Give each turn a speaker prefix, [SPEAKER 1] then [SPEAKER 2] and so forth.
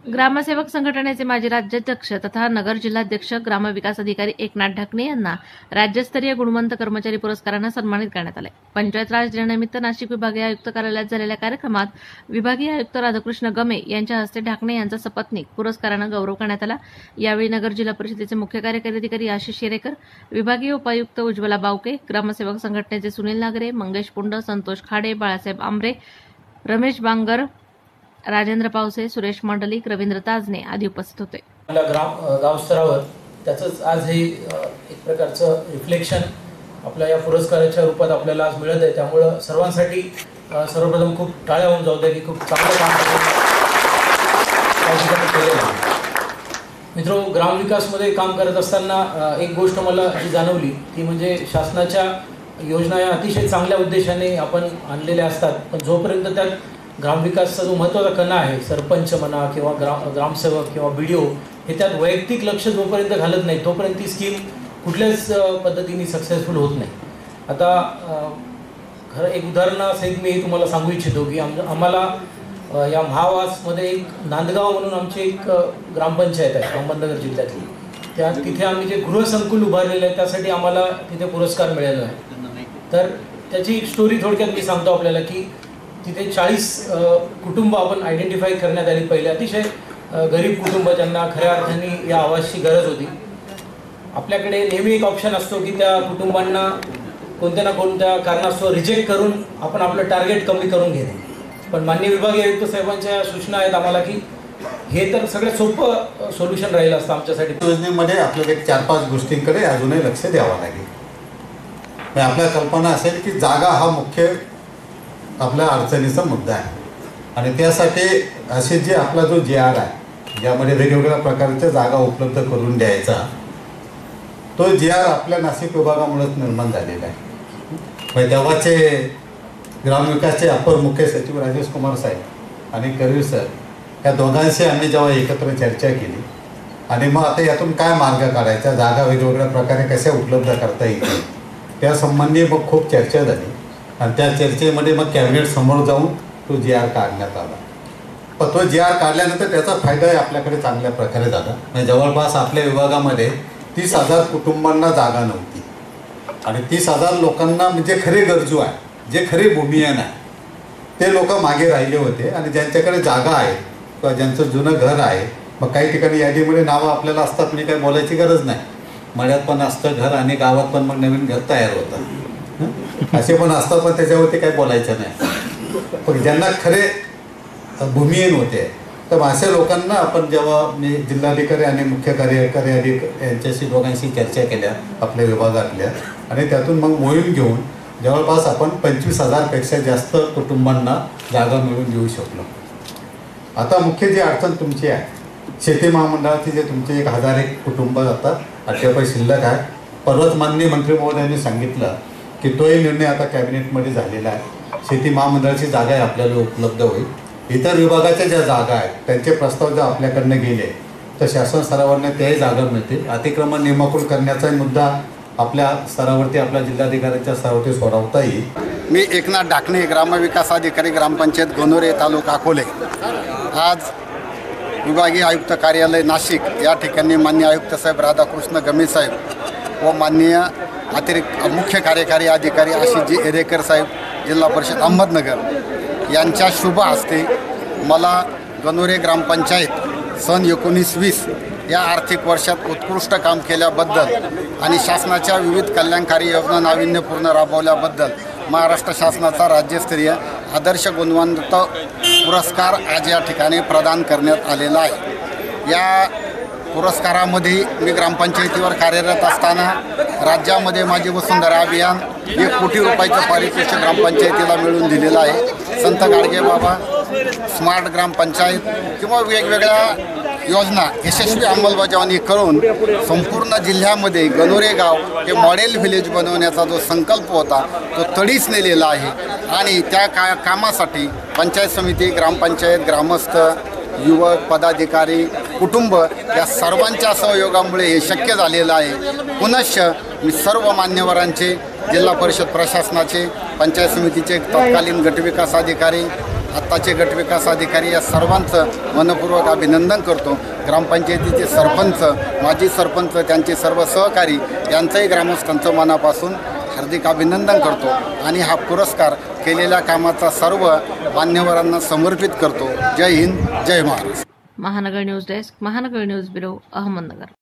[SPEAKER 1] ग्रामसेवक संघटनेचे माजी राज्याध्यक्ष तथा नगर जिल्हाध्यक्ष ग्रामविकास अधिकारी एकनाथ ढाकणे यांना राज्यस्तरीय गुणवंत कर्मचारी पुरस्काराने सन्मानित करण्यात आले। पंचायत राज दिनानिमित्त नाशिक विभागीय आयुक्त कार्यालयात झालेल्या कार्यक्रमात विभागीय आयुक्त राधाकृष्ण गमे यांच्या हस्ते ढाकणे यांचा सपत्नीक पुरस्काराने गौरव करण्यात आला। यावेळी नगर जिल्हा परिषदेचे मुख्य कार्यकारी अधिकारी आशिष शेरेकर, विभागीय उपायुक्त उज्ज्वला बावके, ग्रामसेवक संघटनेचे सुनील नागरे, मंगेश पुंड, संतोष खाडे, बाळासाहेब आंबरे, रमेश बांगर, राजेंद्र पावसे, सुरेश मंडलिक, रवींद्र ताजने आदी उपस्थित होते।
[SPEAKER 2] गाव स्तरावर त्याचंच आज हे एक प्रकारचं रिफ्लेक्शन आपल्या या पुरस्काराच्या रूपात आपल्याला आज मिळत आहे। त्यामुळे सर्वांसाठी सर्वप्रथम खूप टाळ्या होऊन जाऊ द्या की खूप चांगलं काम केलेलं आहे। मित्रो, ग्रामविकासमध्ये काम करत असताना एक गोष्ट मला जी जाणवली ती म्हणजे शासनाच्या योजना या अतिशय चांगल्या उद्देशाने आपण आणलेल्या असतात, पण जोपर्यंत त्यात ग्रामविकासचा जो महत्त्वाचा कणा आहे, सरपंच म्हणा किंवा ग्रामसेवक किंवा BDO, हे त्यात वैयक्तिक लक्ष जोपर्यंत घालत नाही तोपर्यंत ती स्कीम कुठल्याच पद्धतीने सक्सेसफुल होत नाही। आता खरं एक उदाहरणासहित मी तुम्हाला सांगू इच्छितो की आम्हाला या महावासमध्ये एक नांदगाव म्हणून आमची एक ग्रामपंचायत आहे अहमदनगर जिल्ह्यातली, तिथे आम्ही जे गृहसंकुल उभारलेलं आहे त्यासाठी आम्हाला तिथे पुरस्कार मिळालेला आहे। तर त्याची स्टोरी थोडक्यात मी सांगतो आपल्याला की तिथे 40 कुटुंब आपण आयडेंटिफाय करण्यात आली। पहिले अतिशय गरीब कुटुंब, ज्यांना खऱ्या अर्थाने या आवाजची गरज होती। आपल्याकडे नेहमी एक ऑप्शन असतो की त्या कुटुंबांना कोणत्या ना कोणत्या कारणास्तव रिजेक्ट करून आपण आपलं टार्गेट कमी करून घेणे, पण माननीय विभागीय आयुक्त साहेबांच्या सूचना आहेत आम्हाला की हे तर सगळ्यात सोपं सोल्युशन राहिलं असतं आमच्यासाठी।
[SPEAKER 3] योजनेमध्ये आपल्याला एक 4-5 गोष्टींकडे अजूनही लक्ष द्यावं लागेल। आपल्या कल्पना असेल की जागा हा मुख्य आपल्या अडचणीचा मुद्दा आहे आणि त्यासाठी असे जे आपला जो GR आहे ज्यामध्ये वेगवेगळ्या प्रकारच्या जागा उपलब्ध करून द्यायचा, तो GR आपल्या नाशिक विभागामुळेच निर्माण झालेला आहे। तेव्हाचे ग्रामविकासचे अपर मुख्य सचिव राजेश कुमार साहेब आणि करवीर सर या दोघांशी आम्ही जेव्हा एकत्र चर्चा केली आणि मग आता यातून काय मार्ग काढायचा, जागा वेगवेगळ्या प्रकारे कशा उपलब्ध करता येतील त्यासंबंधी मग खूप चर्चा झाली आणि त्या चर्चेमध्ये मग कॅबिनेट समोर जाऊन तो GR काढण्यात आला। पण तो GR काढल्यानंतर त्याचा फायदाही आपल्याकडे चांगल्या प्रकारे झाला। म्हणजे जवळपास आपल्या विभागामध्ये 30,000 कुटुंबांना जागा नव्हती आणि 30,000 लोकांना म्हणजे खरे गरजू आहे, जे खरे भूमिहीन आहे ते लोक मागे राहिले होते आणि ज्यांच्याकडे जागा आहे किंवा ज्यांचं जुनं घर आहे, मग काही ठिकाणी यादीमध्ये नावं आपल्याला असतात, म्हणजे काही बोलायची गरज नाही, मळ्यात पण असतं घर आणि गावात पण मग नवीन घर तयार होतं, असे पण असतात, पण त्याच्यावरती काही बोलायचं नाही। पण ज्यांना खरे भूमिहीन होते तर अशा लोकांना आपण जेव्हा मी जिल्हाधिकारी आणि मुख्य कार्यकारी अधिकारी यांच्याशी दोघांशी चर्चा केल्या आपल्या विभागातल्या आणि त्यातून मग मोहीम घेऊन जवळपास आपण 25,000पेक्षा जास्त कुटुंबांना जागा मिळवून देऊ शकलो। आता मुख्य जी अडचण तुमची आहे, शेती महामंडळाची जे तुमचे 1,001 कुटुंब आता अद्याप शिल्लक आहे। परवाच माननीय मंत्री महोदयांनी सांगितलं की तोही निर्णय आता कॅबिनेटमध्ये झालेला आहे, शेती महामंडळाची जागा आपल्याला उपलब्ध होईल। इतर विभागाच्या ज्या जागा आहेत त्यांचे प्रस्ताव जर आपल्याकडनं गेले तर शासन स्तरावरनं त्याही जागा मिळतील। अतिक्रमण नियमाकुल करण्याचा मुद्दा आपल्या स्तरावरती आपल्या जिल्हाधिकाऱ्यांच्या स्तरावरती सोडवता येईल।
[SPEAKER 4] मी एकनाथ ढाकणे, ग्रामविकास अधिकारी, ग्रामपंचायत गोनोरे, तालुका अकोले। आज विभागीय आयुक्त कार्यालय नाशिक या ठिकाणी माननीय आयुक्त साहेब राधाकृष्ण गमे साहेब व माननीय अतिरिक्त मुख्य कार्यकारी अधिकारी आशिषजी एरेकर साहेब, जिल्हा परिषद अहमदनगर यांच्या शुभ हस्ते मला गणोरे ग्रामपंचायत सन 19-20 या आर्थिक वर्षात उत्कृष्ट काम केल्याबद्दल आणि शासनाच्या विविध कल्याणकारी योजना नाविन्यपूर्ण राबवल्याबद्दल महाराष्ट्र शासनाचा राज्यस्तरीय आदर्श गुणवंत पुरस्कार आज या ठिकाणी प्रदान करण्यात आलेला आहे। या पुरस्कारामध्ये मी ग्रामपंचायतीवर कार्यरत असताना राज्यामध्ये माझी वसुंधरा अभियान 1 कोटी रुपयाचं पारितोषिक ग्रामपंचायतीला मिळवून दिलेलं आहे। संत गाडगे बाबा स्मार्ट ग्रामपंचायत किंवा वेगवेगळ्या योजना यशस्वी अंमलबजावणी करून संपूर्ण जिल्ह्यामध्ये गणोरे गाव हे मॉडेल व्हिलेज बनवण्याचा जो संकल्प होता तो तडीस नेलेला आहे आणि त्या कामासाठी पंचायत समिती, ग्रामपंचायत, ग्रामस्थ, युवक, पदाधिकारी, कुटुंब या सर्वांच्या सहयोगामुळे हे शक्य झालेलं आहे। पुनश्च मी सर्व मान्यवरांचे, जिल्हा परिषद प्रशासनाचे, पंचायत समितीचे तत्कालीन गटविकास अधिकारी आत्ताचे गटविकास अधिकारी या सर्वांचं मनपूर्वक अभिनंदन करतो. ग्रामपंचायतीचे सरपंच, माजी सरपंच, त्यांचे सर्व सहकारी यांचंही ग्रामस्थांचं मनापासून हार्दिक अभिनंदन करतो आणि हा पुरस्कार केलेल्या कामाचा सर्व मान्यवरांना समर्पित करतो. जय हिंद, जय Maharashtra.
[SPEAKER 1] Mahanagar news desk, Mahanagar news bureau, Ahmednagar.